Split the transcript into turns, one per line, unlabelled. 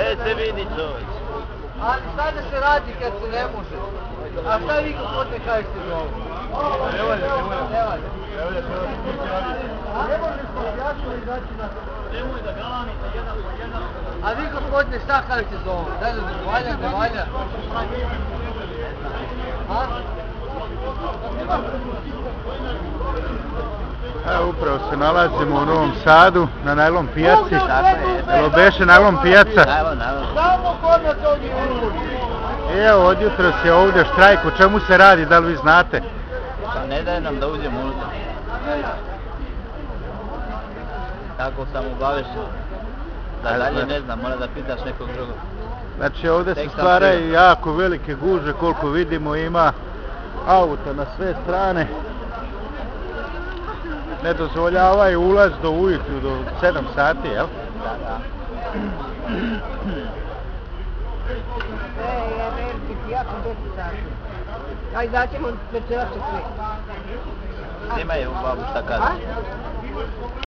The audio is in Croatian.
Sve se vidi čovječ.
Ali sada se radi kad se ne može. A šta vi gospodine kažete za ovo?
Ne valja.
Ne možeš to objasniti znači na... Nemoj da galamite jedan po jedan. A vi gospodine šta kažete za ovo? Daj da valja, ne valja? A?
Evo upravo se nalazimo u Novom Sadu na najlon pijaci. Evo beše najlon pijaca.
Samo kod nas ovdje uvodi.
Evo od jutros je ovdje štrajk, o čemu se radi, da li vi znate?
Pa ne daje nam da uđemo unutra. Tako sam obavešten. Da dalje ne znam, mora da pitaš nekog drugog.
Znači ovdje se stvaraju jako velike gužve, koliko vidimo ima auta na sve strane. Ne dozvoljavaju ulaz do ujutru, do 7 sati, jel?
Da.
Ja sam 10 sati. Ajde daćemo večeras sve.
Snimaju babu šta kaže.